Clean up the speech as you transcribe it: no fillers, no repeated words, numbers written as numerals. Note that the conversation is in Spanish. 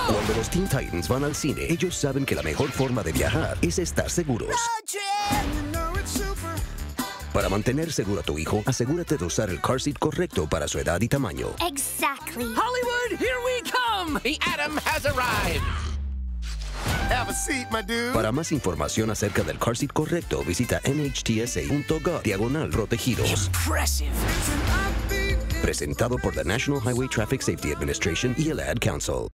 Cuando los Teen Titans van al cine, ellos saben que la mejor forma de viajar es estar seguros. Para mantener seguro a tu hijo, asegúrate de usar el car seat correcto para su edad y tamaño. Exactly. Hollywood, here we come! The Atom has arrived! Have a seat, my dude. Para más información acerca del car seat correcto, visita nhtsa.gov/protegidos. Impressive. Presentado por the National Highway Traffic Safety Administration y el Ad Council.